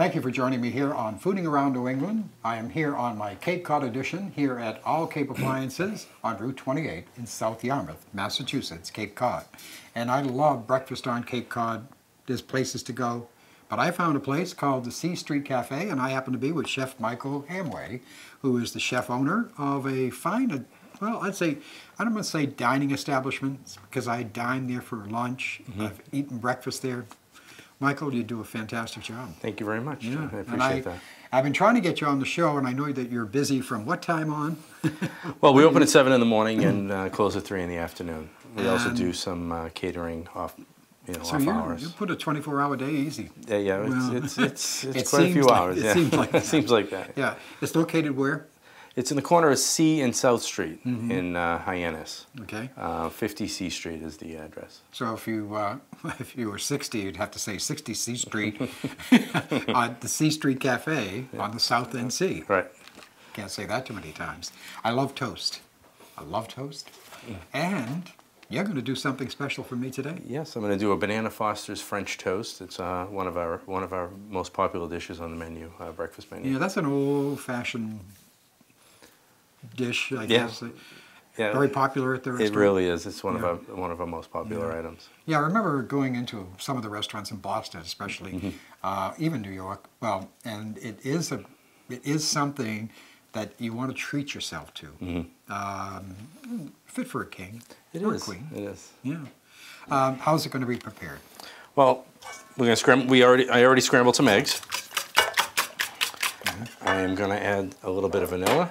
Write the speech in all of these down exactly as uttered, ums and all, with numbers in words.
Thank you for joining me here on Fooding Around New England. I am here on my Cape Cod edition here at All Cape Appliances on Route twenty-eight in South Yarmouth, Massachusetts, Cape Cod. And I love breakfast on Cape Cod. There's places to go. But I found a place called the C Street Cafe, and I happen to be with Chef Michael HAMWEY, who is the chef owner of a fine, well, I'd say, I don't want to say dining establishment, because I dine there for lunch. Mm-hmm. I've eaten breakfast there. Michael, you do a fantastic job. Thank you very much. Yeah. I appreciate I, that. I've been trying to get you on the show, and I know that you're busy from what time on? Well, we open at seven in the morning and uh, close at three in the afternoon. We and also do some uh, catering off, you know, so off you, hours. You put a twenty-four hour day easy. Yeah, yeah, well, it's, it's, it's, it's it quite a few like, hours. It yeah. seems like it seems like that. Yeah. It's located where? It's in the corner of C and South Street mm-hmm. in uh, Hyannis. Okay. Uh, fifty C Street is the address. So if you uh, if you were sixty, you'd have to say sixty C Street at the C Street Cafe yeah. on the South End C. Right. Can't say that too many times. I love toast. I love toast. Mm. And you're going to do something special for me today. Yes, I'm going to do a Banana Foster's French toast. It's uh, one of our one of our most popular dishes on the menu, uh, breakfast menu. Yeah, that's an old-fashioned dish, I yeah. guess. Yeah. Very popular at the restaurant. It really is. It's one yeah. of our one of our most popular yeah. items. Yeah, I remember going into some of the restaurants in Boston, especially, mm-hmm. uh, even New York. Well, and it is a it is something that you want to treat yourself to. Mm-hmm. um, fit for a king. It or is. A queen. It is. Yeah. Um, how's it going to be prepared? Well, we're going to scramble. We already. I already scrambled some eggs. Mm-hmm. I am going to add a little bit of vanilla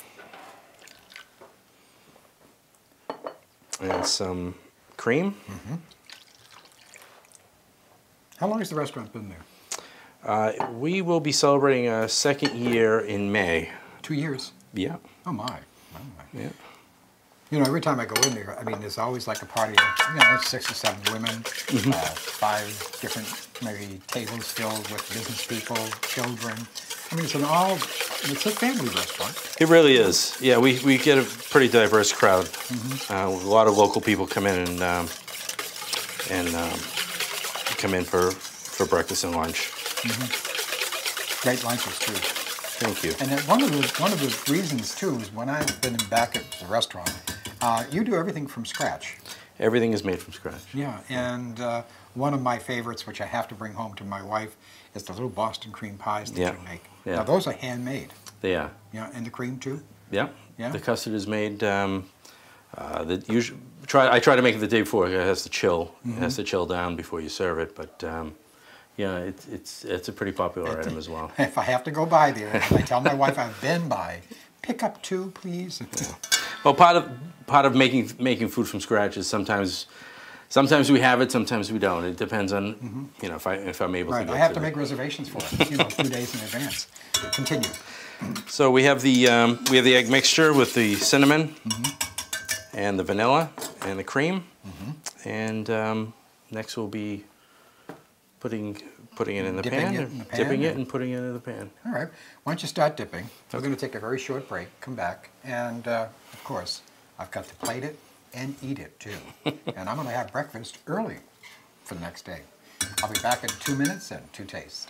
and some cream. Mm-hmm. How long has the restaurant been there? Uh, we will be celebrating a second year in May. Two years? Yeah. Oh my. Oh my. Yeah. You know, every time I go in there, I mean, there's always like a party of, you know, six or seven women, mm-hmm. uh, five different, maybe tables filled with business people, children. I mean, it's an all, it's a family restaurant. It really is. Yeah, we, we get a pretty diverse crowd. Mm-hmm. uh, a lot of local people come in and um, and um, come in for, for breakfast and lunch. Mm-hmm. Great lunches too. Thank you. And then one of the one of the reasons too is when I've been back at the restaurant, uh, you do everything from scratch. Everything is made from scratch. Yeah, and uh, one of my favorites, which I have to bring home to my wife, is the little Boston cream pies that yeah. you make. Yeah. Now those are handmade. They are. Yeah, and the cream too. Yeah. Yeah. The custard is made. Um, uh, the usually try. I try to make it the day before. It has to chill. Mm-hmm. It has to chill down before you serve it. But um, yeah, it's it's it's a pretty popular item as well. If I have to go by there, I tell my wife I've been by. Pick up two, please. Yeah. Well, part of part of making making food from scratch is sometimes sometimes we have it, sometimes we don't. It depends on mm-hmm. you know if I if I'm able right. to. Get I have to to it. make reservations for it, you know, two days in advance. Continue. So we have the um, we have the egg mixture with the cinnamon mm-hmm. and the vanilla and the cream, mm-hmm. and um, next we'll be putting putting it in the, dipping pan, it in the pan, dipping it and... and putting it in the pan. All right. Why don't you start dipping? We're going to take a very short break, come back, and uh, of course, I've got to plate it and eat it too. And I'm going to have breakfast early for the next day. I'll be back in two minutes and two tastes.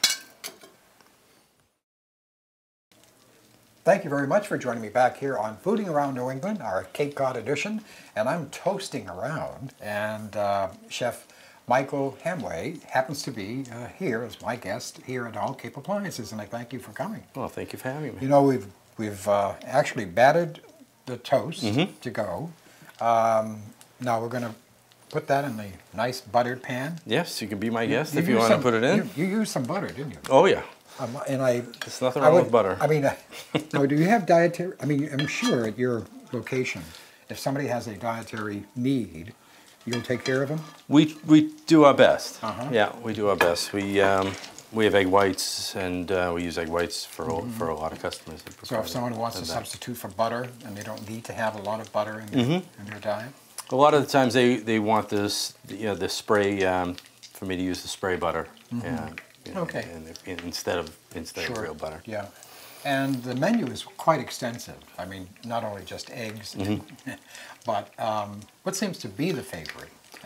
Thank you very much for joining me back here on Fooding Around New England, our Cape Cod edition. And I'm toasting around, and uh, Chef Michael HAMWEY happens to be uh, here as my guest here at All Cape Appliances, and I thank you for coming. Well, thank you for having me. You know, we've we've uh, actually battered the toast mm-hmm. to go. Um, now we're going to put that in the nice buttered pan. Yes, you can be my guest you, if you you want some, to put it in. You, you used some butter, didn't you? Oh yeah. Um, and I. There's nothing I wrong would, with butter. I mean, uh, now, do you have dietary? I mean, I'm sure at your location, if somebody has a dietary need, you'll take care of them? We we do our best. Uh-huh. Yeah, we do our best. We um, we have egg whites, and uh, we use egg whites for mm-hmm. for a lot of customers. That So if someone wants to that. substitute for butter, and they don't need to have a lot of butter in their, mm-hmm. in their diet? A lot of the times they, they want this, you know, the spray, um, for me to use the spray butter. Mm-hmm. Yeah, you know, okay. And if, instead of instead Sure. of real butter. Yeah. And the menu is quite extensive. I mean, not only just eggs, mm-hmm. but um, what seems to be the favorite?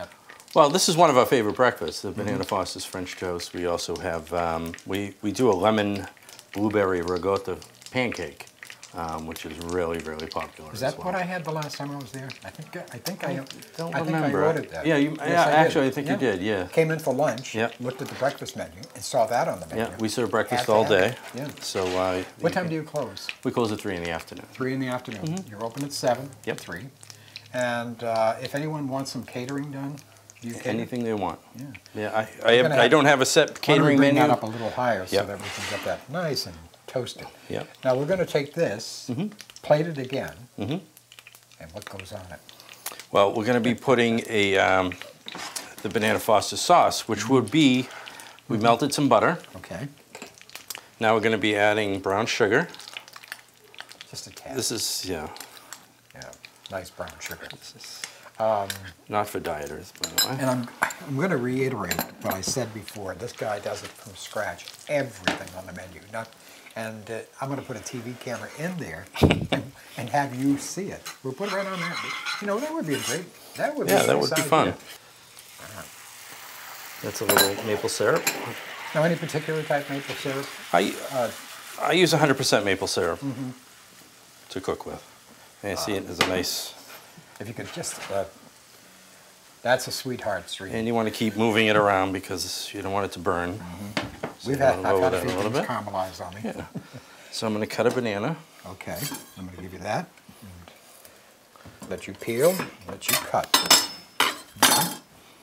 Well, this is one of our favorite breakfasts, the Banana Foster's French Toast. We also have, um, we, we do a lemon blueberry ricotta pancake, um, which is really, really popular. Is that as well. what I had the last time I was there? I think I think I, I don't I think remember. I ordered that. Yeah, you, Yes, yeah I did. actually, I think Yeah. you did, yeah. Came in for lunch, Yeah. looked at the breakfast menu, and saw that on the menu. Yeah, we serve breakfast Had to all have day. it. Yeah. So, uh, What time do you close? We close at three in the afternoon. Three in the afternoon. You're open at seven. Yep. Three. And uh, if anyone wants some catering done, do you cater? Anything they want. Yeah. Yeah, I, I, have, gonna I have- don't have a set Why don't we catering bring menu. that up a little higher so Yep. that we can get that nice and toasted. Yep. Now we're going to take this, plate it again, and what goes on it? Well, we're going to be putting a um, the Banana Foster sauce, which would be, we melted some butter. Okay. Now we're going to be adding brown sugar. Just a tad. This is, yeah, Yeah. Nice brown sugar. this is not for dieters, by the way. And I'm, I'm going to reiterate what I said before. This guy does it from scratch, everything on the menu. Not, and uh, I'm going to put a T V camera in there and, and have you see it. We'll put it right on that. You know, that would be a great, that would be Yeah, a that nice would be idea. fun. That's a little maple syrup. Now, any particular type maple syrup? I, Uh, I use one hundred percent maple syrup to cook with. And I see it as a nice, if you could just, uh, that's a sweetheart street. and you want to keep moving it around because you don't want it to burn. So We've you had, wanna I've lower had a that few a little things bit. caramelized on me. Yeah. So I'm going to cut a banana. Okay, I'm going to give you that. And let you peel, let you cut. Okay.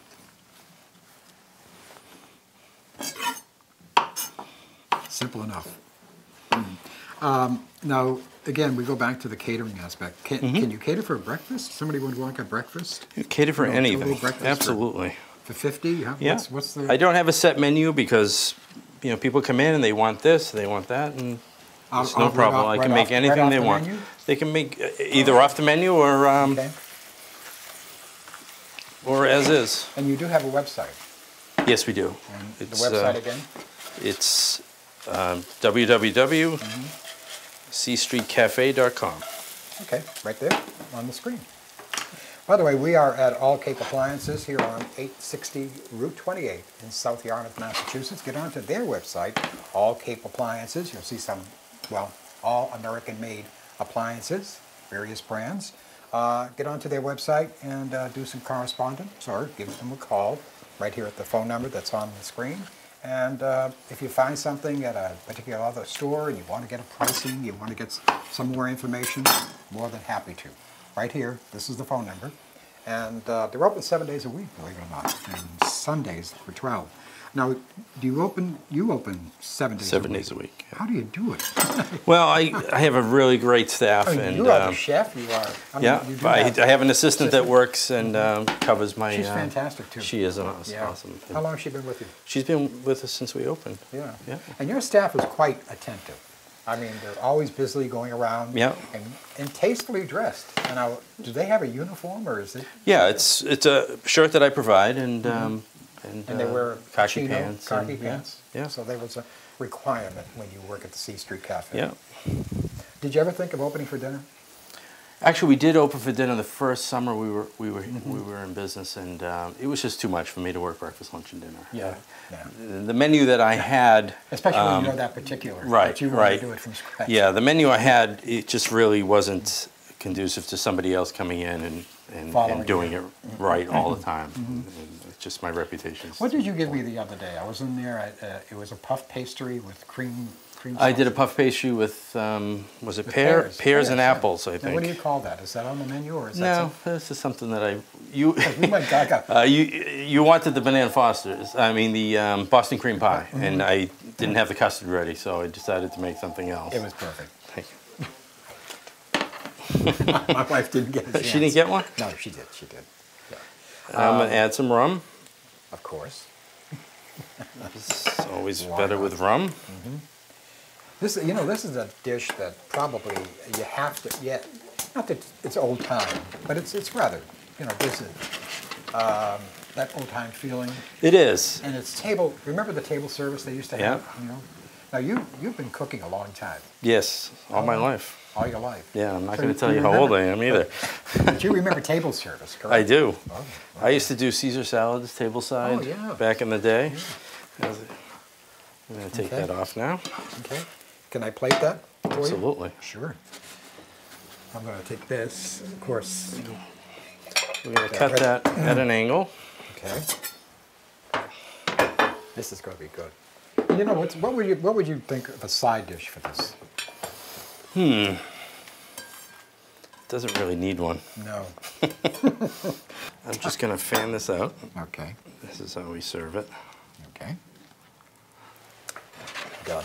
Simple enough. Um, now, again, we go back to the catering aspect. Can, can you cater for breakfast? Somebody would want a breakfast You cater for You know, anything. total breakfast or- Absolutely. for fifty? Yeah. Yeah. What's, what's the? I don't have a set menu because, you know, people come in and they want this, they want that, and I'll- it's I'll no right problem. off- I right can off- make right anything off they the want. menu? They can make uh, either off the menu or um, Okay. or as is. And you do have a website. Yes, we do. And It's, the website uh, again? It's um, w w w dot c street cafe dot com. Okay, right there on the screen. By the way, we are at All Cape Appliances here on eight sixty Route twenty-eight in South Yarmouth, Massachusetts. Get onto their website, All Cape Appliances. You'll see some, well, all American-made appliances, various brands. Uh, get onto their website and uh, do some correspondence or give them a call right here at the phone number that's on the screen. And uh, if you find something at a particular other store and you want to get a pricing, you want to get s- some more information, more than happy to. Right here, this is the phone number. And uh, they're open seven days a week, believe it or not, and Sundays for twelve. Now, do you open, you open seven days Seven a week? days a week. yeah. How do you do it? Well, I, I have a really great staff, I mean, and you are um, the chef, you are. I mean, yeah, you do I, have- I have an assistant that assistant? works and um, covers my. She's uh, fantastic, too. She is an awesome. Yeah. awesome. How long has she been with you? She's been with us since we opened. Yeah. Yeah. And your staff is quite attentive. I mean, they're always busily going around. Yeah. And, and tastefully dressed. And now, do they have a uniform or is it? Yeah, it's it's a shirt that I provide, and um, and, And they uh, wear khaki chino, pants. khaki and- pants. Yeah. yeah. So there was a requirement when you work at the C Street Cafe. Yeah. Did you ever think of opening for dinner? Actually, we did open for dinner the first summer we were we were Mm-hmm. we were in business, and um, it was just too much for me to work breakfast, lunch, and dinner. Yeah. The, the menu that I had, Especially when um, you're that particular. right, That you want right. to do it from scratch. yeah, the menu I had, it just really wasn't conducive to somebody else coming in and and, Following and doing you. it right all the time. And it's just my reputation. What did you give me the other day? I was in there. I, uh, it was a puff pastry with cream. cream I did a sauce. puff pastry with um, was it With pear, pears. pears and yeah. apples, I Now, think. what do you call that? Is that on the menu or is that No, something? this is something that I you We went gaga. uh, you you wanted the Banana Foster's. I mean the um, Boston cream pie, and I didn't have the custard ready, so I decided to make something else. It was perfect. Thank you. My wife didn't get a chance. She didn't get one. No, she did. She did. Yeah. I'm gonna add some rum. Of course. It's always Why better not? with rum. This, you know, this is a dish that probably you have to. Yeah, not that it's old time, but it's it's rather, you know, this is um, that old time feeling. It is. And it's table. Remember the table service they used to Yeah. have? You know, Now you you've been cooking a long time. Yes, all my life. All your life. Yeah, I'm not So going you- to tell you you how old I remember- am either. But you remember table service, correct? I do. Oh, I used to do Caesar salads tableside Oh, yeah. back in the day. I'm going to take Okay. that off now. okay. Can I plate that for you? Absolutely. Sure. I'm going to take this, of course. We're going to Yeah, cut right. that at an angle. Okay. This is going to be good. You know, what's, what would you what would you think of a side dish for this? Hmm. Doesn't really need one. No. I'm just going to fan this out. Okay. This is how we serve it. Okay. Done.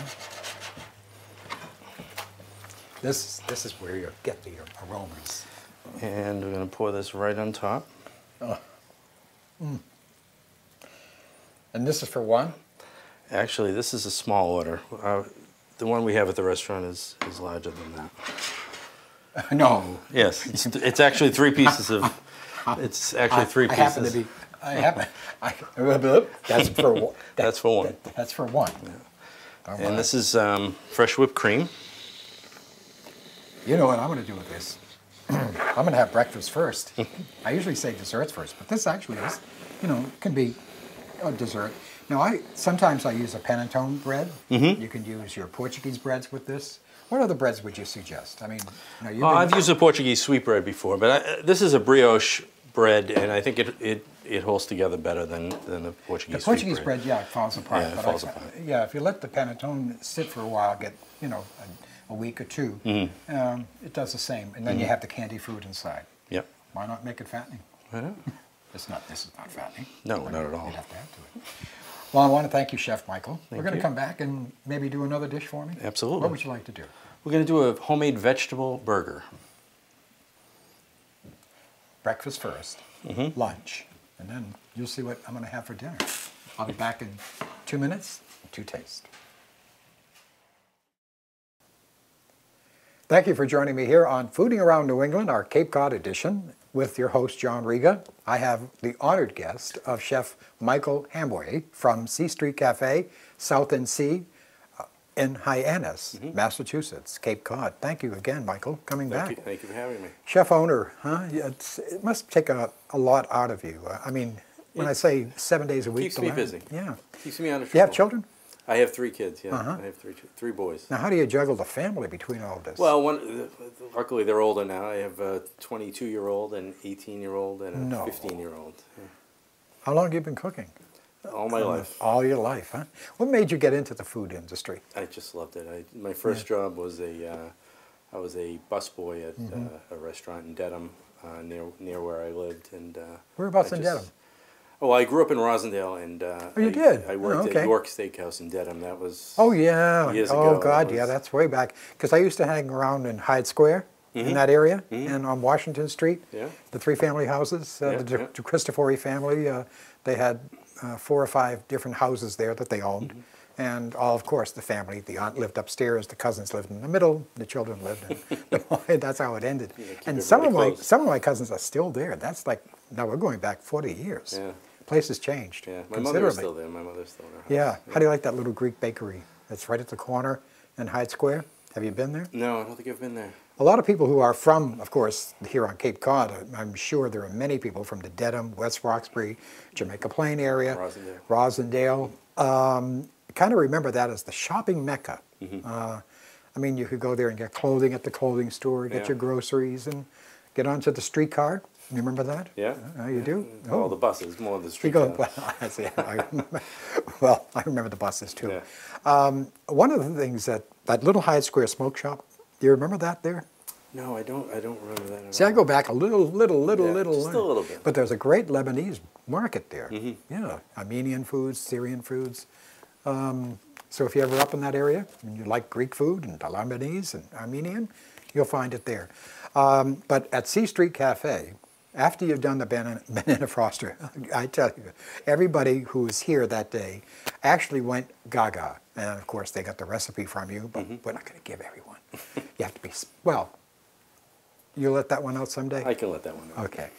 This this is where you get the aromas. And we're going to pour this right on top. Oh. Mm. And this is for one? Actually, this is a small order. Uh, the one we have at the restaurant is, is larger than that. No. Yes, it's, it's actually three pieces of, it's actually three I, I pieces. happen to be. I happen. I, that's for one. That, That's for one. that- that's for one. All And right. this is um, fresh whipped cream. You know what I'm going to do with this? I'm going to have breakfast first. I usually say desserts first, but this actually is, you know, can be a dessert. Now, I sometimes I use a panettone bread. Mm-hmm. You can use your Portuguese breads with this. What other breads would you suggest? I mean, you know, you've Well, been- I've used a Portuguese sweetbread before, but I, this is a brioche bread, and I think it it, it holds together better than, than the Portuguese the Portuguese sweetbread. bread, yeah, it falls apart. Yeah, it but falls I, apart. Yeah, if you let the panettone sit for a while, get you know a, a week or two, Mm-hmm. um, it does the same, and then you have the candy fruit inside. Yep. Why not make it fattening? I know. It's not. This is not fattening. No, But not at all. You'd have to add to it. Well, I want to thank you, Chef Michael. We're Thank going to you. come back and maybe do another dish for me. Absolutely. What would you like to do? We're going to do a homemade vegetable burger. Breakfast first, Mm-hmm. lunch, and then you'll see what I'm going to have for dinner. I'll be back in two minutes to taste. Thank you for joining me here on Fooding Around New England, our Cape Cod edition, with your host, John Riga. I have the honored guest of Chef Michael HAMWEY from C Street Cafe, South End Sea, uh, in Hyannis, Mm-hmm. Massachusetts, Cape Cod. Thank you again, Michael, coming Thank back. you, thank you for having me. Chef owner, huh? Yeah, it's, it must take a, a lot out of you. Uh, I mean, when I say seven days a week. Keeps to me learn- busy. Yeah. Keeps me out of trouble. You have children? I have three kids, yeah. Uh-huh. I have three ch- three boys. Now, how do you juggle the family between all of this? Well, one, luckily they're older now. I have a twenty-two-year-old, an eighteen-year-old, and a No. fifteen-year-old. How long have you been cooking? All my life. All your life, huh? What made you get into the food industry? I just loved it. I, my first job was a, uh, I was a busboy at Mm-hmm. uh, a restaurant in Dedham, uh, near near where I lived, and uh, Whereabouts I in just- Dedham? Oh, I grew up in Rosendale, and uh, Oh, you I, did? I worked Oh, okay. at York Steakhouse in Dedham. That was Oh, yeah. years oh, ago. God, That yeah, was- that's way back. Because I used to hang around in Hyde Square, in that area, and on Washington Street. Yeah. The three family houses, uh, Yeah, the, yeah. the Cristofori family, uh, they had uh, four or five different houses there that they owned. And all, of course, the family, the aunt lived upstairs, the cousins lived in the middle, the children lived in. That's how it ended. keep And some of everybody my close. some of my cousins are still there. That's like, now we're going back forty years. Yeah. Place has changed Yeah, my considerably. mother's still there. My mother's still there. Yeah. How do you like that little Greek bakery that's right at the corner in Hyde Square? Have you been there? No, I don't think I've been there. A lot of people who are from, of course, here on Cape Cod, I'm sure there are many people from the Dedham, West Roxbury, Jamaica Plain area, Rosendale. Rosendale. Um, kind of remember that as the shopping mecca. Mm-hmm. Uh, I mean, you could go there and get clothing at the clothing store, get Yeah. your groceries, and get onto the streetcar. You remember that? Yeah. Uh, you do? All the buses, more of the You street. go, cars. well, I see. I remember, well, I remember the buses too. Yeah. Um, one of the things that, that little Hyde Square smoke shop, do you remember that there? No, I don't. I don't remember that. At See, I all. go back a little, little, little, Yeah, little. just a little bit. But there's a great Lebanese market there. Mm-hmm. Yeah, Armenian foods, Syrian foods. Um, so if you're ever up in that area and you like Greek food and Lebanese and Armenian, you'll find it there. Um, but at C Street Cafe, after you've done the banana, banana froster, I tell you, everybody who was here that day actually went gaga. And of course, they got the recipe from you, but Mm-hmm. we're not going to give everyone. You have to be, s- well, you'll let that one out someday? I can let that one know. Okay.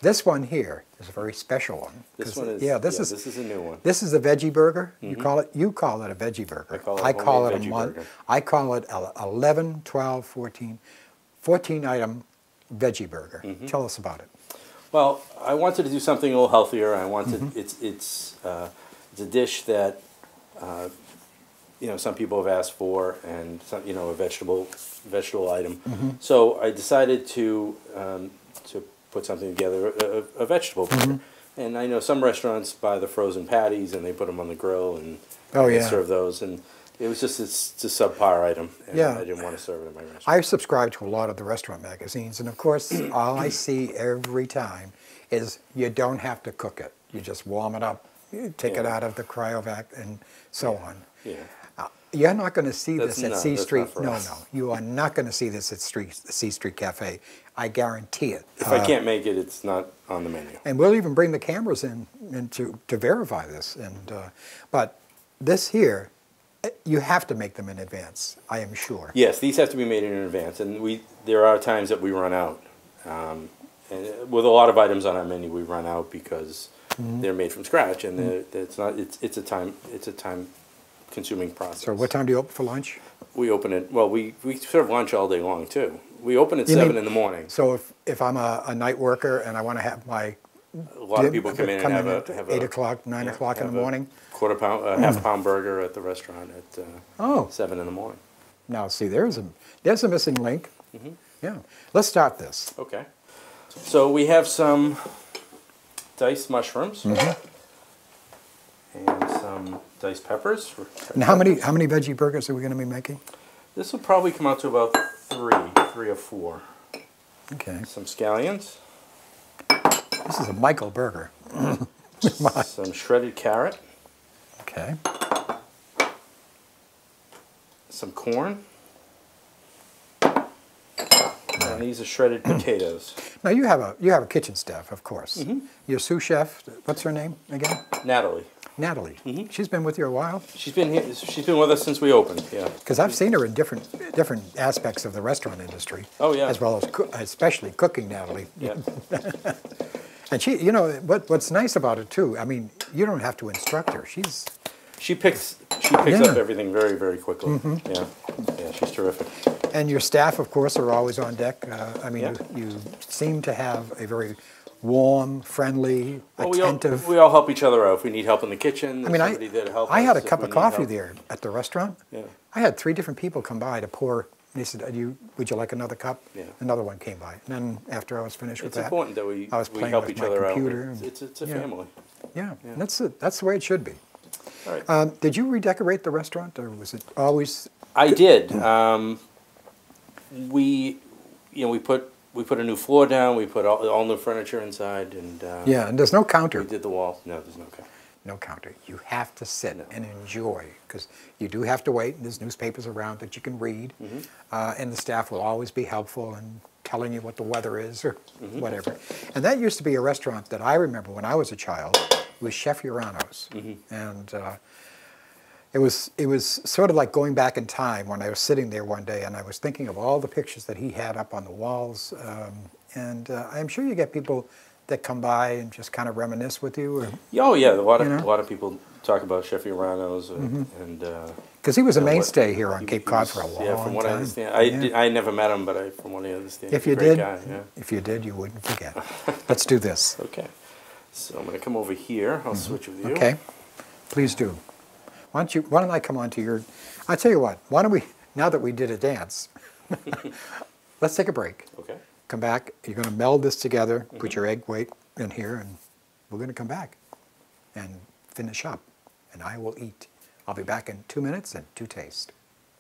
This one here is a very special one. This one is, yeah, this yeah, is this is a new one. This is a veggie burger. Mm-hmm. You call it you call it a veggie burger. I call it, I call it a veggie mon- burger. I call it a eleven, twelve, fourteen, fourteen item veggie burger. Mm-hmm. Tell us about it. Well, I wanted to do something a little healthier. I wanted Mm-hmm. it's it's uh, it's a dish that uh, you know some people have asked for, and some, you know a vegetable vegetable item. Mm-hmm. So I decided to um, to put something together, a, a vegetable burger. Mm-hmm. And I know some restaurants buy the frozen patties and they put them on the grill and Oh, they yeah. serve those. And it was just it's, it's a subpar item, and Yeah. I didn't want to serve it in my restaurant. I subscribe to a lot of the restaurant magazines, and of course, all I see every time is you don't have to cook it. You just warm it up, you take it Yeah. out of the cryovac, and so on. Yeah. Uh, You're not going to see That's- this at no, C that's Street. not for No, us. no, you are not going to see this at Street, C Street Cafe. I guarantee it. If Uh, I can't make it, it's not on the menu. And we'll even bring the cameras in, in to, to verify this. And uh, but this here, eh, you have to make them in advance. I am sure. Yes, these have to be made in advance, and we there are times that we run out. Um, and with a lot of items on our menu, we run out because Mm-hmm. they're made from scratch, and they're it's not it's it's a time it's a time consuming process. So what time do you open for lunch? We open it. Well, we we serve lunch all day long too. We open at You seven mean- in the morning. So if, if I'm a, a night worker and I want to have my A lot of people come in and have a at have eight a, o'clock, nine yeah, o'clock in the have a morning. quarter pound, a half pound burger at the restaurant at uh, Oh, seven in the morning. now see, there's a there's a missing link. Mm-hmm. Yeah, let's start this. Okay. So we have some diced mushrooms Mm-hmm. and some diced peppers. And how many how many veggie burgers are we going to be making? This will probably come out to about three, three or four. Okay, Some scallions, this is a Michael burger. some shredded carrot, Okay, some corn, and these are shredded potatoes. now you have a you have a kitchen staff, of course. Mm-hmm. Your sous chef, what's her name again? Natalie, Natalie. Mm-hmm. She's been with you a while. she's been here. She's been with us since we opened. Yeah. Because I've seen her in different different aspects of the restaurant industry. Oh, yeah. As well as coo- especially cooking, Natalie. Yeah. And she, you know, what what's nice about it too. I mean, you don't have to instruct her. She's She picks. She picks Yeah. up everything very, very quickly. Yeah. Yeah. She's terrific. and your staff, of course, are always on deck. Uh, I mean, Yeah. you, you seem to have a very warm, friendly, Well, we all, attentive. we all help each other out. If we need help in the kitchen, I mean, I somebody there to help I had a us. If cup we of need coffee help- there at the restaurant. Yeah. I had three different people come by to pour. They said, "Are you, would you like another cup?" Yeah. Another one came by. And then after I was finished with It's that, important that we, I was we playing help with each my other computer out. It's, and- it's, it's a yeah. family. yeah, Yeah. that's it. That's the way it should be. All right. Um, did you redecorate the restaurant, or was it always? I did. Um, we, you know, we put we put a new floor down. We put all, all new furniture inside, and uh, Yeah, and there's no counter. we did the wall. No, there's no counter. No counter. You have to sit No. and enjoy, because you do have to wait. There's newspapers around that you can read, Mm-hmm. uh, and the staff will always be helpful in telling you what the weather is or Mm-hmm. whatever. And that used to be a restaurant that I remember when I was a child. It was Chef Urano's, Mm-hmm. and uh, it was it was sort of like going back in time when I was sitting there one day and I was thinking of all the pictures that he had up on the walls. Um, and uh, I'm sure you get people that come by and just kind of reminisce with you, or Yeah, Oh yeah, a lot of You know? a lot of people talk about Chef Urano's, and, and uh, because he was a Yeah, what- mainstay here on he- Cape he Cod was- for a long Yeah, from what time. I understand, I Yeah. did, I never met him, but I, from what I understand, If he's you a great did, guy. Yeah. if you did, you wouldn't forget. Let's do this. Okay. So I'm going to come over here. I'll switch with you. Mm-hmm. Okay, please do. Why don't you? Why don't I come on to your? I tell you what. Why don't we? Now that we did a dance, let's take a break. Okay. Come back. You're going to meld this together. Mm-hmm. Put your egg white in here, and we're going to come back and finish up. And I will eat. I'll be back in two minutes and two taste.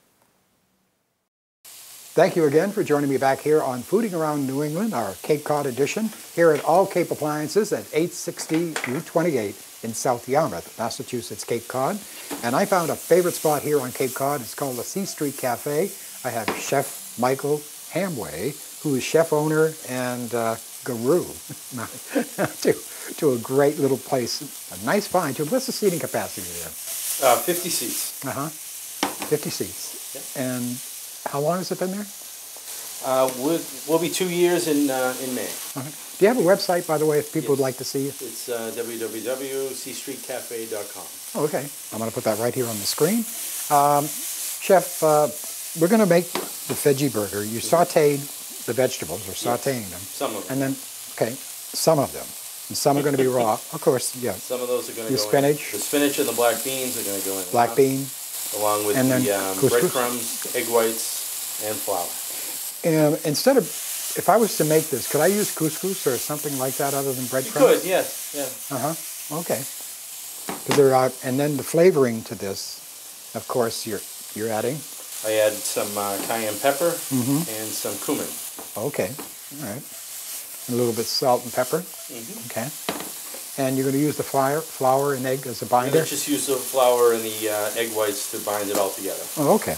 Thank you again for joining me back here on Fooding Around New England, our Cape Cod edition, here at All Cape Appliances at eight sixty Route twenty-eight in South Yarmouth, Massachusetts, Cape Cod. And I found a favorite spot here on Cape Cod. It's called the C Street Cafe. I have Chef Michael HAMWEY, who is chef owner and uh, guru to, to a great little place. A nice find, too. What's the seating capacity there? Uh, fifty seats. Uh-huh. fifty seats. Yep. And how long has it been there? Uh, we'll, we'll be two years in uh, in May. Okay. Do you have a website, by the way, if people Yes. would like to see it? It's uh, w w w dot c street cafe dot com. Oh, okay. I'm going to put that right here on the screen. Um, Chef, uh, we're going to make the veggie burger. You sauteed the vegetables, or sauteing them. Some of them. And then, okay, some of them. And some are going to be raw. Of course, yeah. Some of those are going to The go spinach. in. The spinach and the black beans are going to go in. Black bean. Along with And then the um, couscous. breadcrumbs, egg whites, and flour. Um, instead of, if I was to make this, could I use couscous or something like that other than You breadcrumbs? could, yes, yeah. Uh-huh, okay. 'Cause there are, and then the flavoring to this, of course, you're, you're adding? I add some uh, cayenne pepper Mhm. and some cumin. Okay, all right. A little bit salt and pepper, Mm-hmm. okay. And you're going to use the flour, flour and egg as a I'm binder? going to just use the flour and the uh, egg whites to bind it all together. Oh, okay,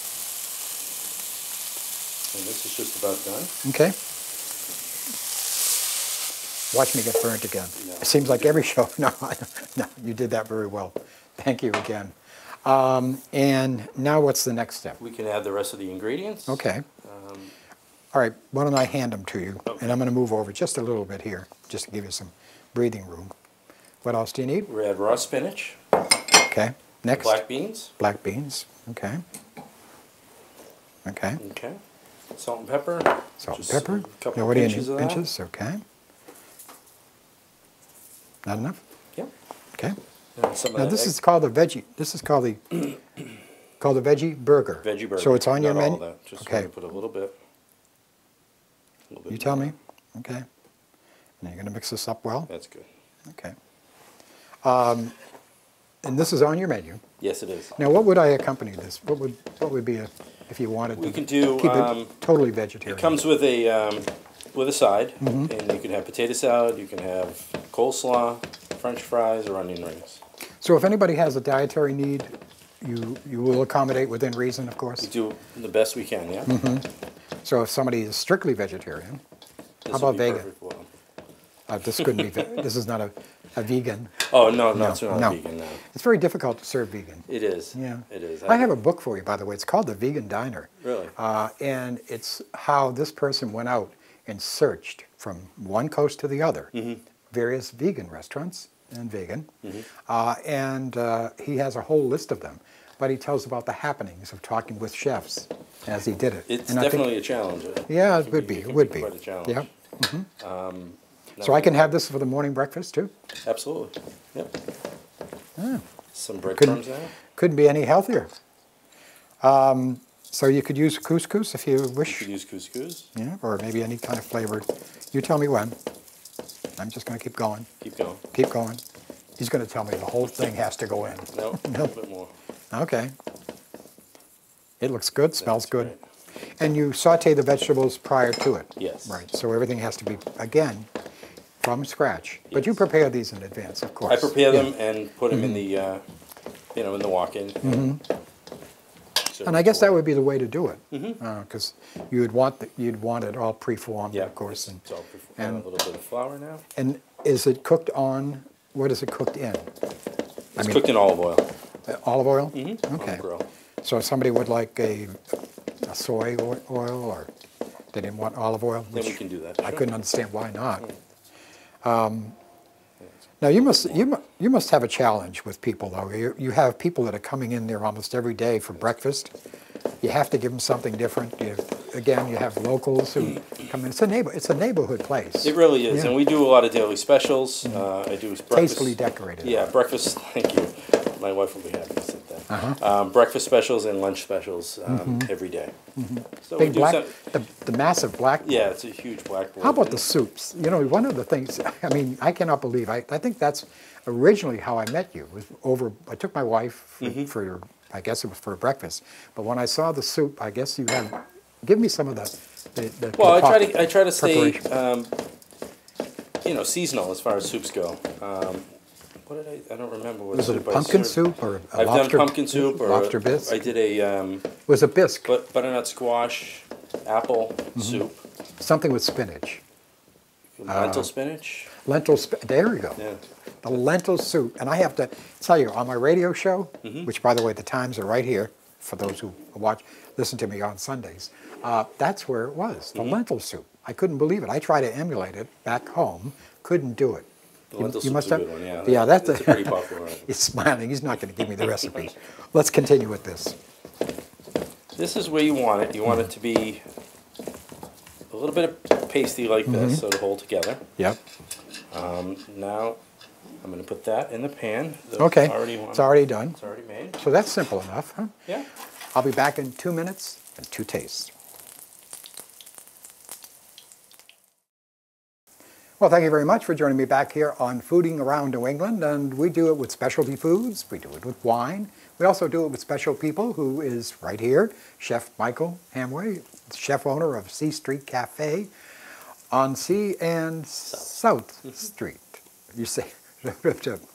And this is just about done. okay. Watch me get burnt again. No. It seems like every show. No, no, you did that very well. Thank you again. Um, and now what's the next step? We can add the rest of the ingredients. Okay. Um, All right, why don't I hand them to you? Okay. And I'm going to move over just a little bit here, just to give you some breathing room. What else do you need? we add raw spinach, Okay, next. black beans, Black beans, okay. Okay, okay, salt and pepper. salt and just pepper. A couple Now of what do you pinches need? of that. Pinches, okay. Not enough? Yep. Okay. And some of Now that this egg- is called the veggie, this is called the, called the veggie burger. veggie burger. So it's on your Not all menu? of that. Just Okay. gonna put a little bit. A little bit You tell more. me, okay. And you're going to mix this up well? That's good. Okay. Um, and this is on your menu. Yes, it is. Now, what would I accompany this? What would what would be a, if you wanted We to can do, keep um, it totally vegetarian? It comes with a um, with a side, Mm-hmm. and you can have potato salad, you can have coleslaw, French fries, or onion rings. So, if anybody has a dietary need, you you will accommodate within reason, of We course. do the best we can, yeah. So, if somebody is strictly vegetarian, This how will about be vegan? perfect for them. Uh, this couldn't be. ve- This is not a, a vegan. Oh no, no, No, it's not no. vegan. No, It's very difficult to serve vegan. it is. Yeah, it is. I have a book for you, by the way. It's called The Vegan Diner. Really? Uh, and it's how this person went out and searched from one coast to the other, Mm-hmm. various vegan restaurants and vegan. Uh, and uh, he has a whole list of them. But he tells about the happenings of talking with chefs as he did it. It's And I think- definitely a challenge. yeah, it can would be- be. it It can would be be. quite a challenge. Yeah. Um, So I can have this for the morning breakfast too? Absolutely. Yep. Ah, Some couldn't, breadcrumbs now. couldn't be any healthier. Um, so you could use couscous if you You wish. could use couscous. Yeah, or maybe any kind of flavored. You tell me when. I'm just going to keep going. Keep going. Keep going. He's going to tell me the whole thing has to go in. No, a No. little bit more. Okay. It looks good, smells That's good. great. And you saute the vegetables prior to it. Yes. Right, so everything has to be, again, from scratch. But you Yes. prepare these in advance, of course. I prepare Yeah. them and put them in the, uh, you know, in the walk-in. And I guess that would be the way to do it. Because you would want, the- you'd want it all preformed, Yeah, of course. And, So I'll pref- add a and- little bit of flour now. and is it cooked on, what is it cooked in? It's mean- cooked in olive oil. Uh, Olive oil? Mm-hmm. On Okay. the grill. So if somebody would like a, a soy o- oil, or they didn't want olive oil? Then we which can do that. I sure. couldn't understand why not. Um, now you must you mu- you must have a challenge with people though. You you have people that are coming in there almost every day for breakfast. You have to give them something different. You, again, you have locals who come in. It's a neighbor. It's a neighborhood place. It really is, Yeah. and we do a lot of daily specials. Uh, I do breakfast. Tastefully decorated. Yeah, breakfast. Thank you. My wife will be happy to sit there. Uh-huh. Um, breakfast specials and lunch specials um, every day. So we Big do black, some, the, the massive black. yeah, it's a huge blackboard. How about the soups? You know, one of the things, I mean, I cannot believe, I, I think that's originally how I met you, was over, I took my wife for, Mm-hmm. for, I guess it was for breakfast, but when I saw the soup, I guess you have, give me some of the, the, the Well, I try concoct- to I try to stay, preparation. um, you know, seasonal as far as soups go. Um, what did I? I don't remember what Was it a soup I pumpkin served. soup or a I've lobster? done pumpkin soup or lobster a, bisque? I did a um, Was a bisque, but butternut squash apple Mm-hmm. soup, something with spinach. lentil spinach. Lentil, sp- there you go. Yeah. The lentil soup. And I have to tell you, on my radio show, Mm-hmm. which by the way, the times are right here for those who watch, listen to me on Sundays, uh, that's where it was, the lentil soup. I couldn't believe it. I tried to emulate it back home, couldn't do it. Well, You, you must have. one, yeah, yeah, that's, that's a, a pretty popular one. He's smiling. He's not going to give me the recipe. Let's continue with this. This is where you want it. You want it to be a little bit of pasty like this, mm-hmm. so to hold together. Yep. Um, now I'm going to put that in the pan. The okay. Already it's already done. It's already made. So that's simple enough, huh? Yeah. I'll be back in two minutes and two tastes. Well, thank you very much for joining me back here on Fooding Around New England, and we do it with specialty foods, we do it with wine, we also do it with special people, who is right here, Chef Michael HAMWEY, chef owner of C Street Cafe on C and South, South Street. You say, it's, a,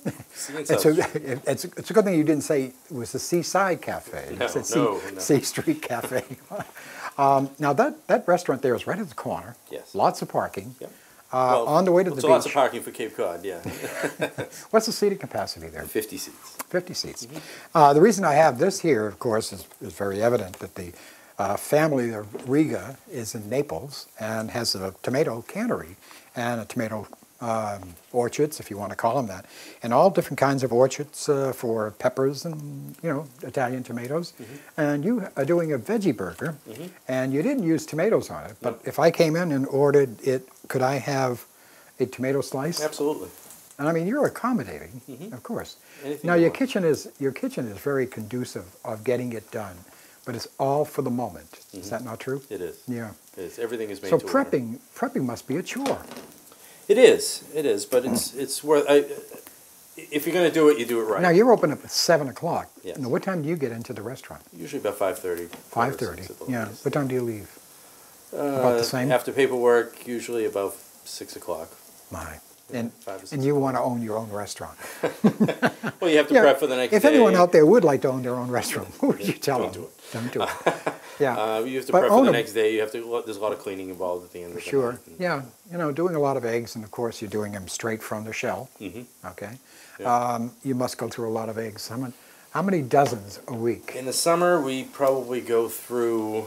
it's, it's a good thing you didn't say it was the Seaside Cafe. No, you said no, C, no. C Street Cafe. um, now that, that restaurant there is right at the corner, yes. Lots of parking. Yep. Uh, well, on the way to the beach. lots of parking for Cape Cod, yeah. What's the seating capacity there? fifty seats. fifty seats. Mm-hmm. uh, the reason I have this here, of course, is, is very evident that the uh, family of Riga is in Naples and has a tomato cannery and a tomato um, orchards, if you want to call them that, and all different kinds of orchards uh, for peppers and, you know, Italian tomatoes. Mm-hmm. And you are doing a veggie burger, mm-hmm. and you didn't use tomatoes on it, but no. If I came in and ordered it, could I have a tomato slice? Absolutely. And I mean, you're accommodating, mm-hmm. of course. Anything now you your want. kitchen is your kitchen is very conducive of getting it done, but it's all for the moment. Mm-hmm. Is that not true? It is. Yeah. It is. Everything is made so to prepping order. prepping must be a chore. It is. It is, but it's it's worth. I, if you're going to do it, you do it right. Now you're open up at seven o'clock. Yes. Now, what time do you get into the restaurant? Usually about five thirty. Five thirty. Yeah. Least. What time do you leave? Uh, about the same. After paperwork, usually about six o'clock. My. Yeah, and and you o'clock. want to own your own restaurant. Well, you have to yeah, prep for the next if day. If anyone out there would like to own their own restaurant, what would you tell Don't them? do it. Don't do it. Yeah. Uh, you have to but prep for the a, next day. You have to. There's a lot of cleaning involved at the end of the Sure. night. Yeah. You know, doing a lot of eggs, and of course you're doing them straight from the shell. Mm-hmm. Okay. Yeah. Um, you must go through a lot of eggs. How many, how many dozens a week? In the summer, we probably go through,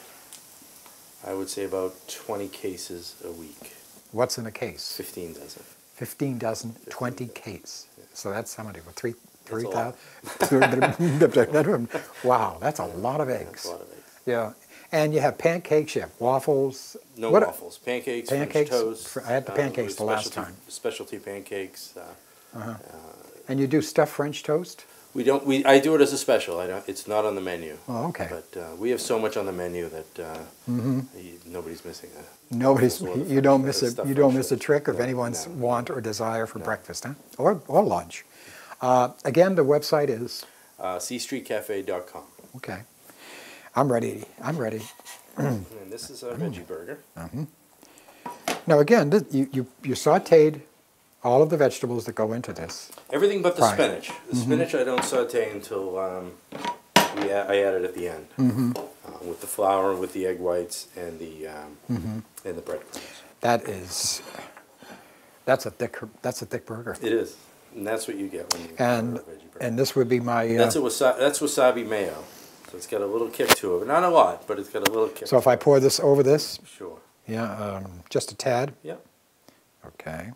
I would say, about twenty cases a week. What's in a case? Fifteen dozen. Fifteen dozen, Fifteen twenty dozen. case. Yeah. So that's how many? Well, three, That's three a thousand. Wow, that's a lot of eggs. That's a lot of eggs. Yeah. And you have pancakes, you have waffles. No what, waffles. Pancakes, pancakes, French toast. I had the pancakes uh, the last specialty- time. Specialty pancakes. Uh, uh-huh. uh, And you do stuffed French toast? we don't. We I do it as a special. I don't. It's not on the menu. Oh, okay. But uh, we have so much on the menu that uh, mm-hmm. you, nobody's missing a. Nobody's. You don't miss a. You don't miss a toast. trick of No, anyone's no, want or desire for no. breakfast, huh? Or or lunch. Uh, again, the website is. Uh, c street cafe dot com. Okay. I'm ready. I'm ready. And this is a veggie burger. Mm-hmm. Now again, this, you, you you sautéed all of the vegetables that go into this. Everything but the Right. spinach. The Mm-hmm. spinach I don't saute until um, we add, I add it at the end Mm-hmm. uh, with the flour, with the egg whites, and the um, Mm-hmm. and the breadcrumbs. That is. That's a thick. That's a thick burger. It is, and that's what you get when you And order a veggie burger. and this would be my. Uh, That's a wasa- that's wasabi mayo. So it's got a little kick to it, not a lot, but it's got a little kick. so if I pour this over this, Sure. yeah, um, just a tad. Yep. Okay.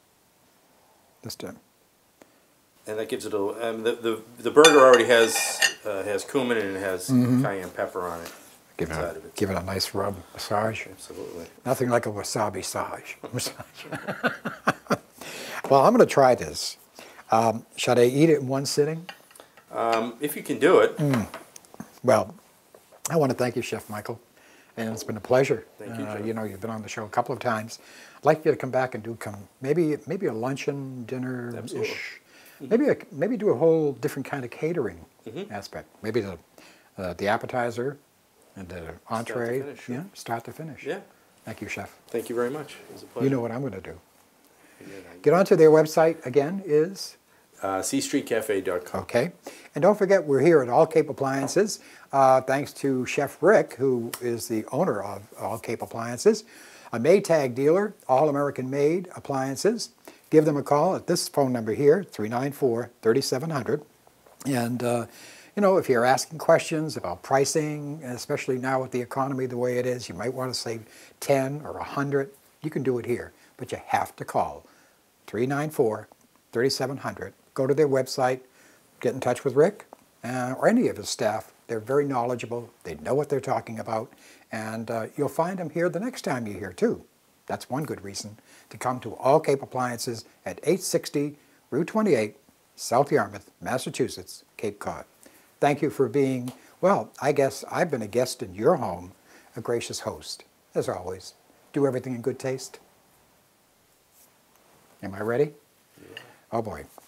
Just a. And that gives it a. Um, the, the the burger already has uh, has cumin and it has Mm-hmm. cayenne pepper on it. Give it, a, inside of it. give it a nice rub, massage. Absolutely. Nothing like a wasabi massage. massage. Well, I'm going to try this. Um, should I eat it in one sitting? Um, if you can do it. Mm. Well, I want to thank you, Chef Michael, and it's been a pleasure. Thank you, Uh, Joe. you know, you've been on the show a couple of times. I'd like you to come back and do come maybe maybe a luncheon, dinner Absolutely. ish. Maybe a, maybe do a whole different kind of catering Mhm. aspect. Maybe the uh, the appetizer and the entree. finish, Yeah, yeah. start to finish. Yeah. Thank you, Chef. Thank you very much. It was a pleasure. You know what I'm going to do. Yeah, Get onto their website again is. Uh, c street cafe dot com. Okay. And don't forget, we're here at All Cape Appliances, uh, thanks to Chef Rick, who is the owner of All Cape Appliances, a Maytag dealer, All American Made Appliances. Give them a call at this phone number here, three nine four, three seven zero zero, and uh, you know, if you're asking questions about pricing, especially now with the economy the way it is, you might want to save ten or a hundred. You can do it here, but you have to call three nine four, three seven zero zero. Go to their website, get in touch with Rick uh, or any of his staff. They're very knowledgeable. They know what they're talking about, and uh, you'll find them here the next time you're here too. That's one good reason to come to All Cape Appliances at eight sixty Route twenty-eight, South Yarmouth, Massachusetts, Cape Cod. Thank you for being, well, I guess I've been a guest in your home, a gracious host. As always, do everything in good taste. Am I ready? Yeah. Oh boy.